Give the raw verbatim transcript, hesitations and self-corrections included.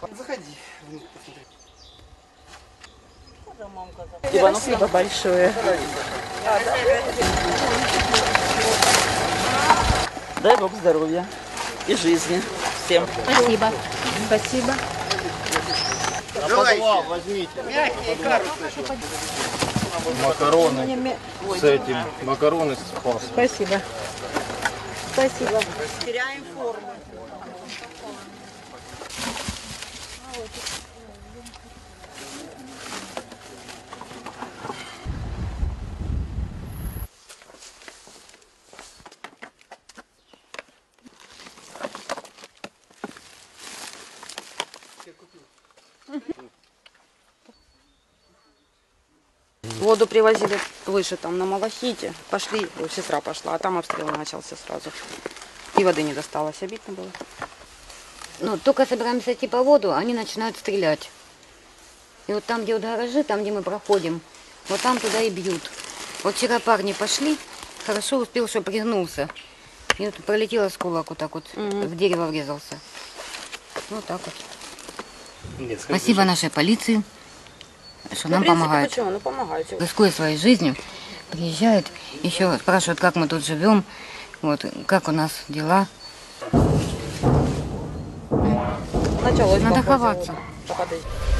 Заходи. Спасибо большое. Дай Бог здоровья и жизни всем. Спасибо. Спасибо. А подвал возьмите. Мягкие карусы. Макароны с этим. Макароны с пастой. Спасибо. Спасибо. Теряем форму. Воду привозили выше, там, на Малахите. Пошли, сестра пошла, а там обстрел начался сразу. И воды не досталось, обидно было. Ну, только собираемся идти по воду, они начинают стрелять. И вот там, где вот гаражи, там, где мы проходим, вот там туда и бьют. Вот вчера парни пошли, хорошо успел, что пригнулся. И вот пролетел осколок вот так вот, угу. В дерево врезался. Вот так вот. Нет, спасибо нашей полиции, что ну, нам в принципе, помогает. Почему? Ну, помогайте. Рискуя своей жизнью, приезжает, еще спрашивают, как мы тут живем, вот, как у нас дела. Началось Надо ховаться. Походить.